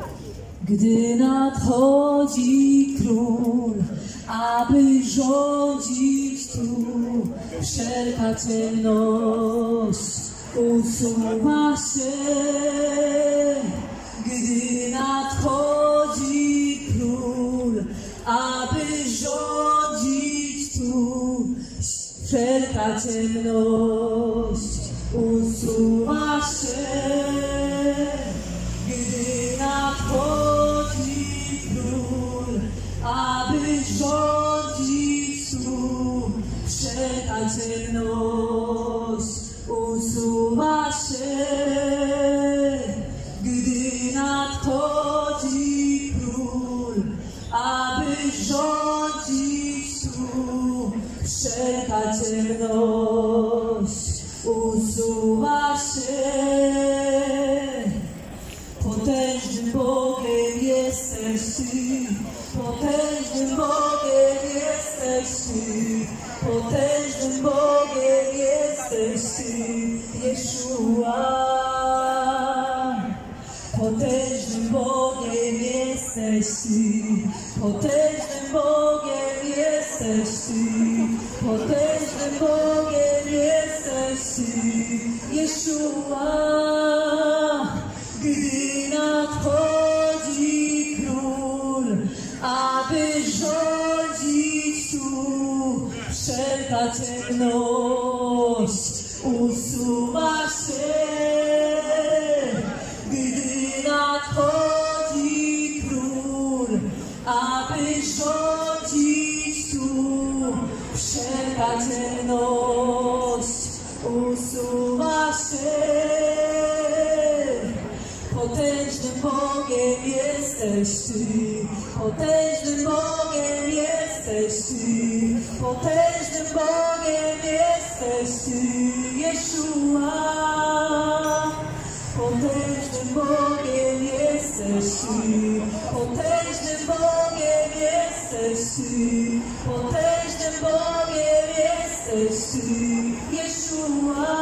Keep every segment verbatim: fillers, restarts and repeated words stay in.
Gdy nadchodzi król, aby rządzić tu, wszelka ciemność usuwa się. Gdy nadchodzi król, aby rządzić tu, wszelka ciemność usuwa się. Gdy nadchodzi król, aby rządzić tu, wszelka ciemność usuwa się. Gdy nadchodzi król, aby rządzić tu, wszelka ciemność usuwa się. Potężnym Bogiem jesteś Ty, potężnym Bogiem jesteś Ty, potężnym Bogiem jesteś Ty, Jeszua. Potężnym Bogiem jesteś Ty, potężnym Bogiem jesteś Ty, potężnym Bogiem jesteś Ty, Jeszua. Gdy nadchodzi król, aby rządzić tu, wszelka ciemność usuwa się. Gdy nadchodzi król, aby rządzić tu, wszelka ciemność usuwa się. Potężnym Bogiem jesteś Ty, potężnym Bogiem jesteś Ty, potężnym Bogiem jesteś Ty, Jeszua. Potężnym Bogiem jesteś Ty, potężnym Bogiem jesteś Ty, potężnym Bogiem jesteś Ty, Jeszua.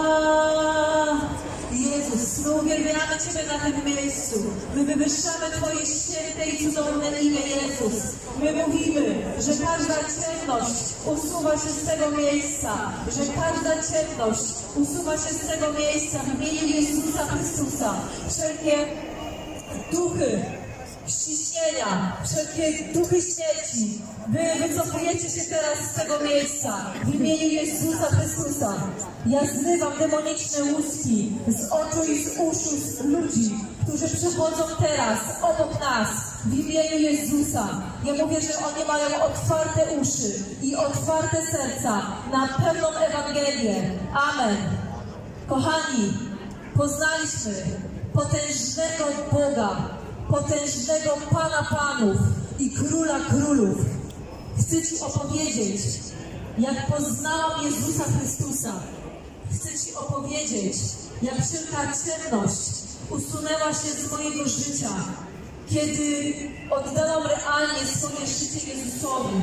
Jezus, my uwielbiamy Ciebie na tym miejscu. My wywyższamy Twoje święte i cudowne imię, Jezus. My mówimy, że każda ciemność usuwa się z tego miejsca, że każda ciemność usuwa się z tego miejsca w imieniu Jezusa Chrystusa. Wszelkie duchy ściśnienia, wszelkie duchy śmierci, Wy wycofujecie się teraz z tego miejsca w imieniu Jezusa Chrystusa. Ja zrywam demoniczne łuski z oczu i z uszu z ludzi, którzy przychodzą teraz obok nas w imieniu Jezusa. Ja mówię, że oni mają otwarte uszy i otwarte serca na pełną Ewangelię. Amen. Kochani, poznaliśmy potężnego Boga, potężnego Pana Panów i Króla Królów. Chcę Ci opowiedzieć, jak poznałam Jezusa Chrystusa. Chcę Ci opowiedzieć, jak wszelka ciemność usunęła się z mojego życia, kiedy oddałam realnie swoje życie Jezusowi.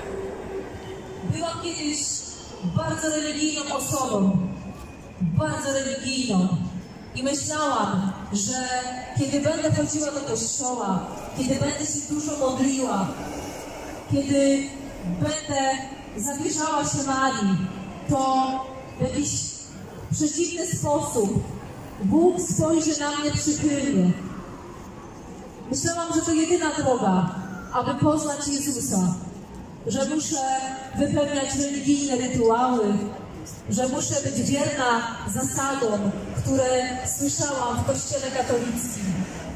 Byłam kiedyś bardzo religijną osobą, bardzo religijną. I myślałam, że kiedy będę chodziła do kościoła, kiedy będę się dużo modliła, kiedy będę zawierzała się Marii, to w jakiś przeciwny sposób Bóg spojrzy na mnie przychylnie. Myślałam, że to jedyna droga, aby poznać Jezusa, że muszę wypełniać religijne rytuały, że muszę być wierna zasadom, które słyszałam w Kościele katolickim.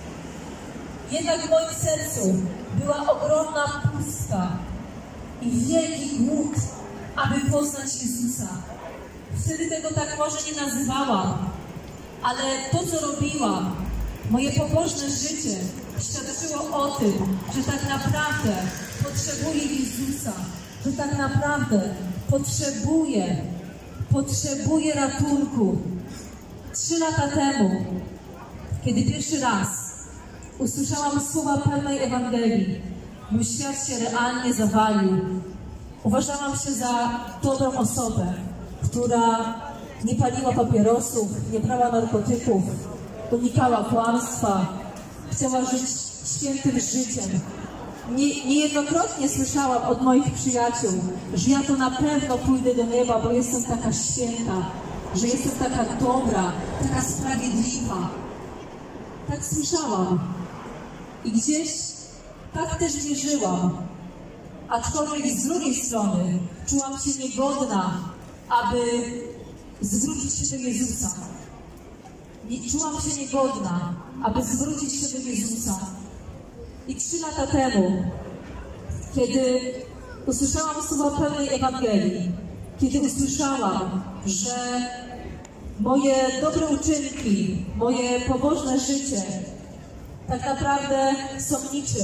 Jednak w moim sercu była ogromna pustka i wielki głód, aby poznać Jezusa. Wtedy tego tak może nie nazywałam, ale to, co robiłam, moje pobożne życie świadczyło o tym, że tak naprawdę potrzebuję Jezusa, że tak naprawdę potrzebuję, potrzebuję ratunku. Trzy lata temu, kiedy pierwszy raz usłyszałam słowa pełnej Ewangelii, mój świat się realnie zawalił. Uważałam się za dobrą osobę, która nie paliła papierosów, nie brała narkotyków, unikała kłamstwa, chciała żyć świętym życiem. Nie, niejednokrotnie słyszałam od moich przyjaciół, że ja to na pewno pójdę do nieba, bo jestem taka święta, że jestem taka dobra, taka sprawiedliwa. Tak słyszałam. I gdzieś tak też wierzyłam. Aczkolwiek z drugiej strony czułam się niegodna, aby zwrócić się do Jezusa. Nie, czułam się niegodna, aby zwrócić się do Jezusa. I trzy lata temu, kiedy usłyszałam słowa pełnej Ewangelii, kiedy usłyszałam, że moje dobre uczynki, moje pobożne życie tak naprawdę są niczym,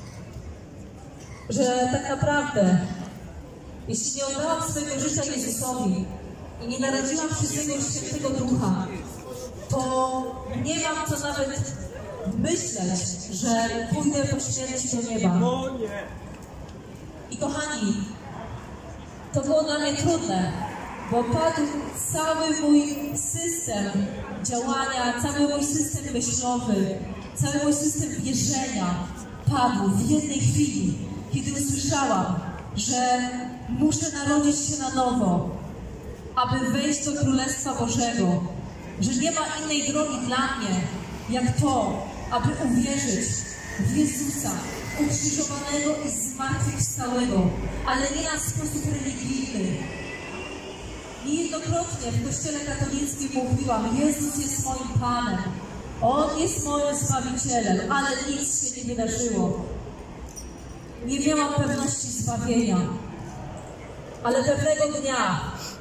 że tak naprawdę, jeśli nie oddałam swojego życia Jezusowi i nie narodziłam przez Niego Świętego Ducha, to nie mam co nawet myśleć, że pójdę po śmierci do nieba. I kochani, to było dla mnie trudne, bo padł cały mój system działania, cały mój system myślowy, cały mój system wierzenia padł w jednej chwili, kiedy usłyszałam, że muszę narodzić się na nowo, aby wejść do Królestwa Bożego, że nie ma innej drogi dla mnie, jak to, aby uwierzyć w Jezusa, ukrzyżowanego i zmartwychwstałego, ale nie na sposób religijny. Niejednokrotnie w Kościele katolickim mówiłam, Jezus jest moim Panem, On jest moim Zbawicielem, ale nic się nie wydarzyło. Nie miałam pewności zbawienia, ale pewnego dnia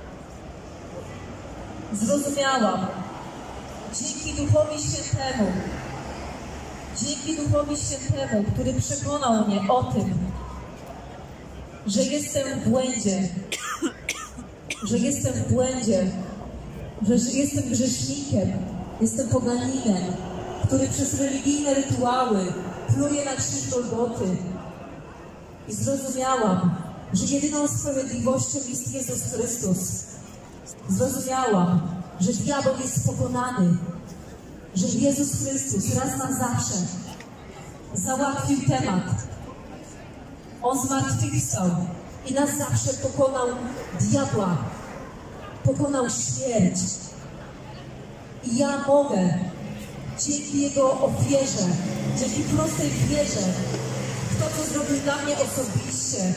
zrozumiałam, dzięki Duchowi Świętemu, dzięki Duchowi Świętemu, który przekonał mnie o tym, że jestem w błędzie, że jestem w błędzie, że jestem grzesznikiem, jestem poganinem, który przez religijne rytuały pluje na krzyż Golgoty. I zrozumiałam, że jedyną sprawiedliwością jest Jezus Chrystus. Zrozumiałam, że diabeł jest pokonany, że Jezus Chrystus raz na zawsze załatwił temat. On zmartwychwstał i na zawsze pokonał diabła, pokonał śmierć. I ja mogę dzięki Jego ofierze, dzięki prostej wierze w to, co zrobił dla mnie osobiście,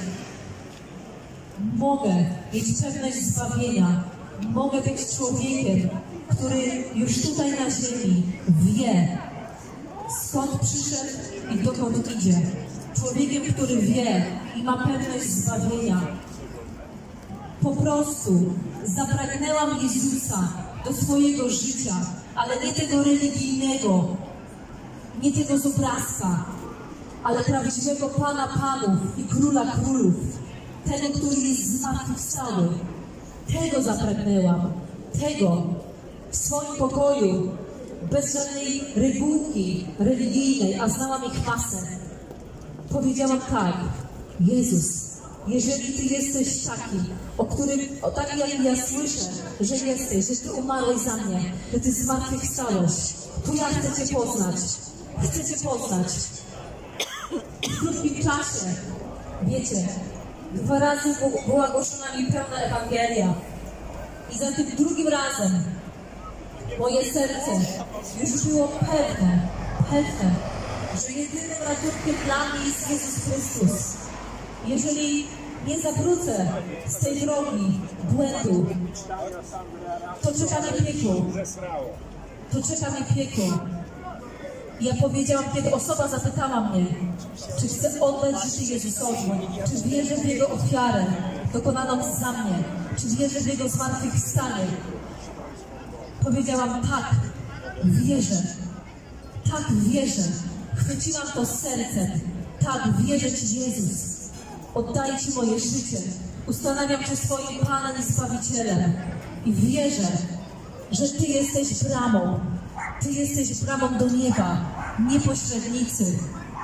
mogę mieć pewność zbawienia. Mogę być człowiekiem, który już tutaj na ziemi wie, skąd przyszedł i dokąd idzie. Człowiekiem, który wie i ma pewność zbawienia. Po prostu zapragnęłam Jezusa do swojego życia, ale nie tego religijnego, nie tego z obrazka, ale prawdziwego Pana Panów i Króla Królów, tego, który jest zmartwychwstały. Tego zapragnęłam, tego w swoim pokoju, bez żadnej regułki religijnej, a znałam ich masę. Powiedziałam tak, Jezus, jeżeli Ty jesteś taki, o którym, o taki jak ja słyszę, że jesteś, że Ty umarłeś za mnie, że Ty zmartwychwstałeś, to ja chcę Cię poznać, chcę Cię poznać. W krótkim czasie, wiecie, dwa razy była głoszona mi pełna Ewangelia. I za tym drugim razem moje serce już było pewne, pewne, że jedynym ratunkiem dla mnie jest Jezus Chrystus. Jeżeli nie zawrócę z tej drogi błędu, to czeka mnie piekło. To czeka mnie piekło. I ja powiedziałam, kiedy osoba zapytała mnie, czy chcę oddać życie Jezusowi, czy wierzę w Jego ofiarę dokonaną za mnie, czy wierzę w Jego zmartwychwstanie. Powiedziałam, tak, wierzę, tak, wierzę. Chwyciłam to sercem, tak, wierzę Ci, Jezus. Oddaję Ci moje życie. Ustanawiam Cię swoim Panem i Zbawicielem. I wierzę, że Ty jesteś bramą. Ty jesteś bramą do nieba, nie pośrednicy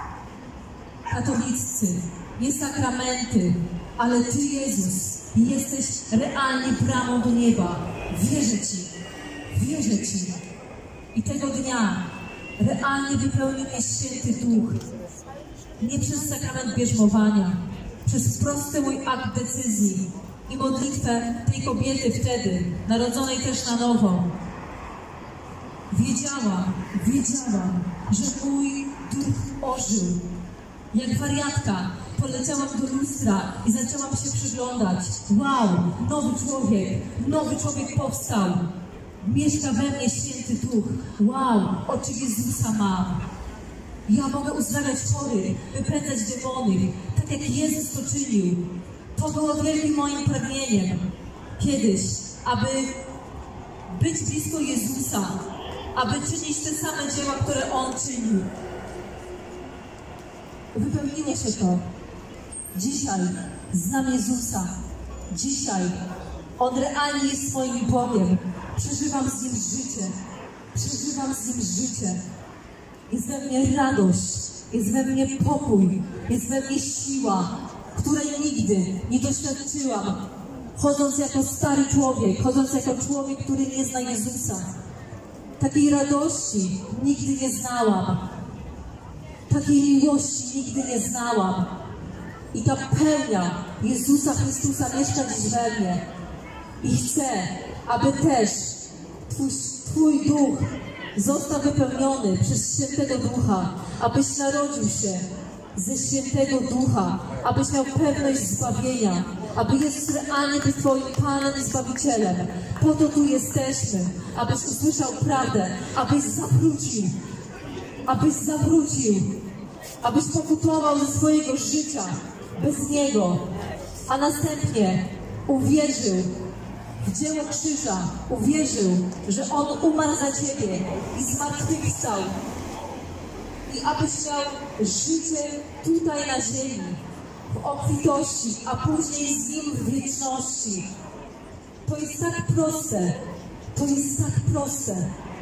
katoliccy, nie sakramenty, ale Ty, Jezus, jesteś realnie bramą do nieba. Wierzę Ci, wierzę Ci. I tego dnia realnie wypełnił mnie Święty Duch. Nie przez sakrament bierzmowania, przez prosty mój akt decyzji i modlitwę tej kobiety wtedy, narodzonej też na nowo. Wiedziałam, wiedziałam, że mój duch ożył. Jak wariatka poleciałam do lustra i zaczęłam się przyglądać. Wow, nowy człowiek, nowy człowiek powstał. Mieszka we mnie Święty Duch. Wow, oczy Jezusa mam. Ja mogę uzdrawiać chorych, wypędzać demony, tak jak Jezus to czynił. To było wielkim moim pragnieniem kiedyś, aby być blisko Jezusa, aby czynić te same dzieła, które On czynił. Wypełniło się to. Dzisiaj znam Jezusa. Dzisiaj On realnie jest moim Bogiem. Przeżywam z Nim życie. Przeżywam z Nim życie. Jest we mnie radość, jest we mnie pokój, jest we mnie siła, której nigdy nie doświadczyłam, chodząc jako stary człowiek, chodząc jako człowiek, który nie zna Jezusa. Takiej radości nigdy nie znałam. Takiej miłości nigdy nie znałam. I ta pełnia Jezusa Chrystusa mieszka dziś we mnie. I chcę, aby też Twój, Twój duch został wypełniony przez Świętego Ducha, abyś narodził się ze Świętego Ducha, abyś miał pewność zbawienia, aby Jezus realnie był Twoim Panem i Zbawicielem. Po to tu jesteśmy, abyś usłyszał prawdę, abyś zawrócił, abyś zawrócił, abyś pokutował ze swojego życia bez Niego, a następnie uwierzył w dzieło krzyża, uwierzył, że On umarł za Ciebie i zmartwychwstał. I abyś miał życie tutaj na ziemi, w obfitości, a później z Nim w wieczności. To jest tak proste, to jest tak proste,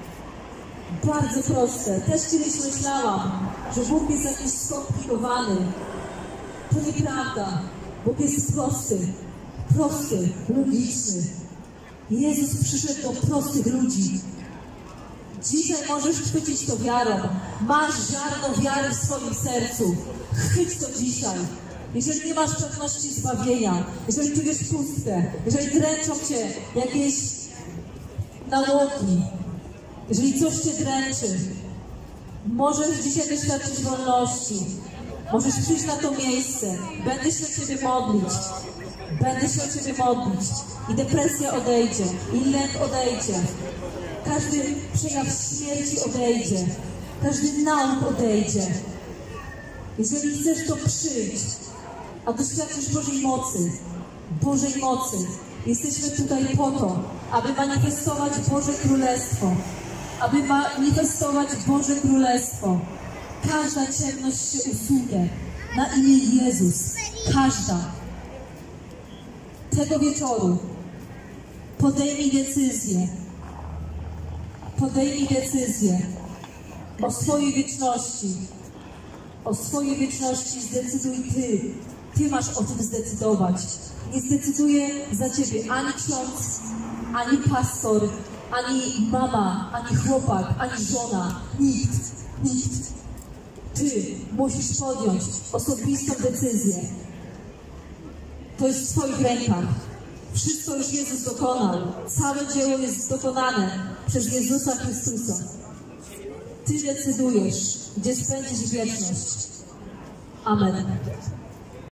bardzo proste. Też kiedyś myślałam, że Bóg jest jakiś skomplikowany. To nieprawda. Bóg jest prosty, prosty, logiczny. Jezus przyszedł do prostych ludzi. Dzisiaj możesz chwycić to wiarą. Masz ziarno wiary w swoim sercu. Chwyć to dzisiaj. Jeżeli nie masz pewności zbawienia, jeżeli czujesz pustkę, jeżeli dręczą Cię jakieś nałogi, jeżeli coś Cię dręczy, możesz dzisiaj doświadczyć wolności. Możesz przyjść na to miejsce. Będę się o Ciebie modlić. Będę się o Ciebie modlić. I depresja odejdzie. I lęk odejdzie. Każdy przejaw śmierci odejdzie. Każdy nauk odejdzie. Jeżeli chcesz, to przyjdź. A doświadczysz Bożej mocy. Bożej mocy. Jesteśmy tutaj po to, aby manifestować Boże Królestwo. Aby manifestować Boże Królestwo. Każda ciemność się usunie na imię Jezus. Każda. Tego wieczoru podejmij decyzję. Podejmij decyzję o swojej wieczności. O swojej wieczności zdecyduj Ty. Ty masz o tym zdecydować. Nie zdecyduje za Ciebie ani ksiądz, ani pastor, ani mama, ani chłopak, ani żona. Nikt. Nikt. Ty musisz podjąć osobistą decyzję. To jest w Twoich rękach. Wszystko już Jezus dokonał. Całe dzieło jest dokonane przez Jezusa Chrystusa. Ty decydujesz, gdzie spędzisz wieczność. Amen.